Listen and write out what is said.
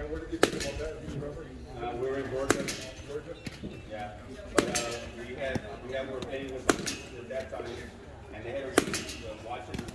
where did you think about that? Do you remember? We were in Georgia. Georgia? Yeah. But we were playing with at that time, and they had us watching